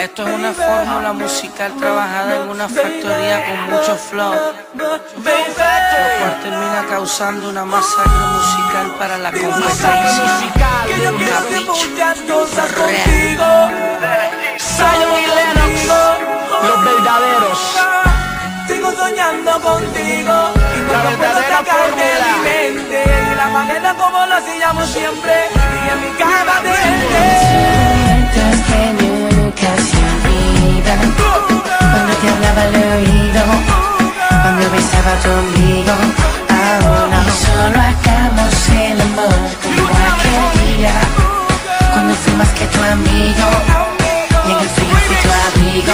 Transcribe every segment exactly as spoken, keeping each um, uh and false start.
Esto es una fórmula musical trabajada en una factoría con mucho flow, lo cual termina causando una masacre musical para la competencia. Que yo quiero hacer muchas cosas contigo, Zion y Lennox, los verdaderos. Sigo soñando contigo y no puedo sacar de mi mente la manera como lo hacíamos siempre y en mi cama de momentos que nunca se olvidan, cuando te hablaba al oído, cuando besaba tu ombligo. Ahora solo hagamos el amor como aquel día, cuando fui más que tu amigo y en el frío fui tu abrigo.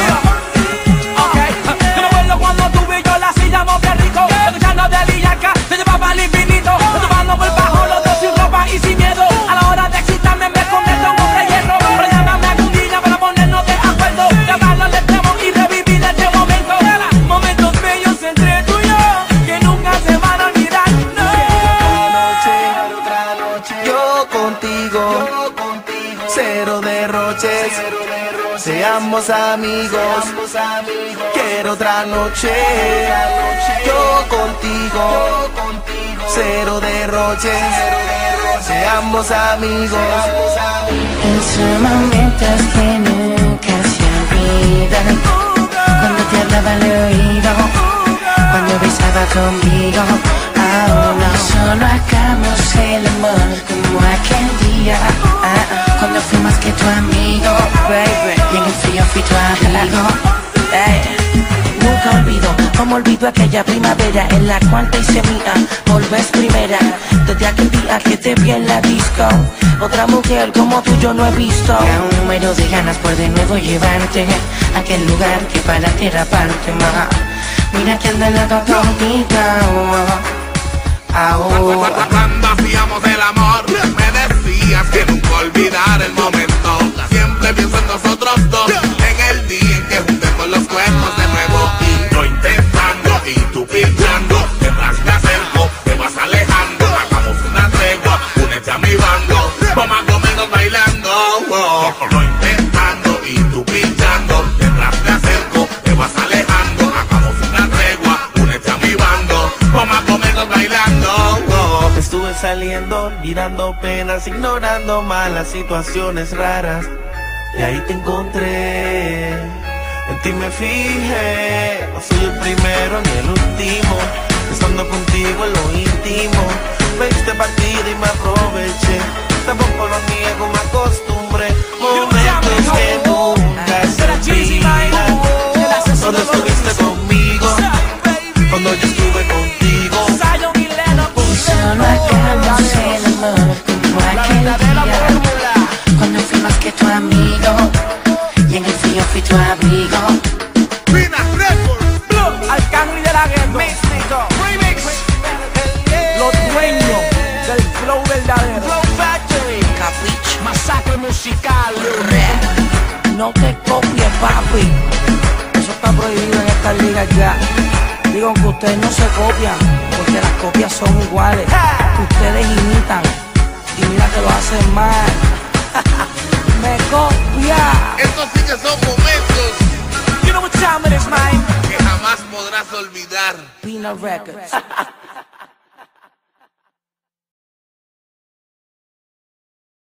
Cuando tuve yo la sillamos de rico, escuchando de Lillaca, se llevaba al infinito, tomando por bajo los dos sin ropa y sin miedo. A la hora de excitarme me convierto en hombre hierro, pero llámame algún día para ponernos de acuerdo, llamarlo de extremo y revivir este momento. Momentos bellos entre tú y yo, que nunca se van a olvidar. No. Otra noche, yo contigo, yo contigo, cero derroches, cero derroches. Seamos amigos, seamos amigos. Quiero otra noche, yo contigo, cero derroches, seamos amigos. Esos momentos que nunca se olvidan, cuando te hablaba al oído, cuando besaba conmigo. Ahora solo hagamos el amor como aquel día, cuando fui más que tu amigo, baby, y en el frío fui tu abrigo. Hey. Nunca olvido, como olvido aquella primavera en la cual te hice mía por vez primera. Desde aquel día que te vi en la disco, otra mujer como tú yo no he visto. Y un número de ganas por de nuevo llevarte a aquel lugar que para ti era parte más. Mira que anda la tortita. Cuando hacíamos el amor, me decías que nunca olvidar el momento. Siempre pienso en nosotros dos, en el día en que juntemos los cuerpos de nuevo. Y yo intentando y tú pinchando, mientras me acerco, te vas alejando. Hagamos una tregua, únete a mi bando, vamos a comernos bailando. Oh, yo intentando y tú pinchando, mientras me acerco, te vas alejando. Hagamos una tregua, únete a mi bando, vamos a comernos bailando. Oh. Estuve saliendo, mirando penas, ignorando malas situaciones raras, y ahí te encontré, en ti me fijé. No soy el primero ni el último, estando contigo en lo íntimo. Me diste partida y me aproveché, tampoco lo niego, me acostumbré. Momentos que nunca se olvidan, cuando estuviste conmigo, cuando yo estuve contigo. Solo hagamos el amor como aquel día, cuando fui más que tu amigo y en el frío fui tu abrigo. Arcángel de la Guerra, los dueños del flow verdadero, Flow Factory, Capricho, masacre musical. no te copies, papi. Eso está prohibido en esta liga ya. Digo que ustedes no se copian, porque las copias son iguales. Ustedes imitan y mira que lo hacen mal. Me copia. Estos sí que son momentos You know what time it is, man. que jamás podrás olvidar. Peanut Records.